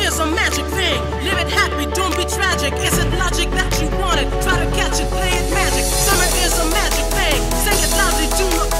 is a magic thing. Live it happy, don't be tragic. Is it logic that you want it? Try to catch it, play it magic. Summer is a magic thing. Say it loudly, do not